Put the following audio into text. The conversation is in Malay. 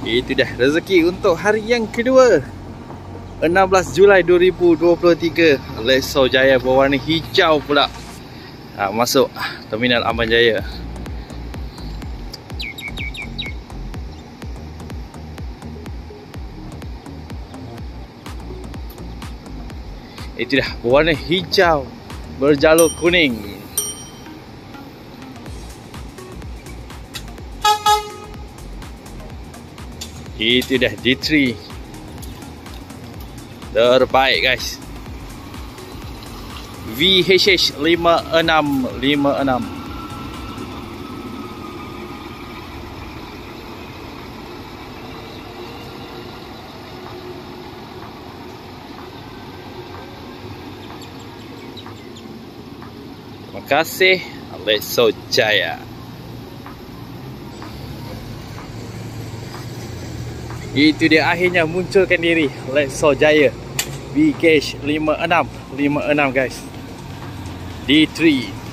Itu dah rezeki untuk hari yang kedua, 16 Julai 2023. Lesau Jaya berwarna hijau pula masuk Terminal Aman Jaya. Itu dah berwarna hijau berjalur kuning. Itu dah D3 terbaik guys. VHH 5656. Terima kasih Lesau Jaya. Itu dia akhirnya munculkan diri Lesau Jaya VKH 5656 guys. D3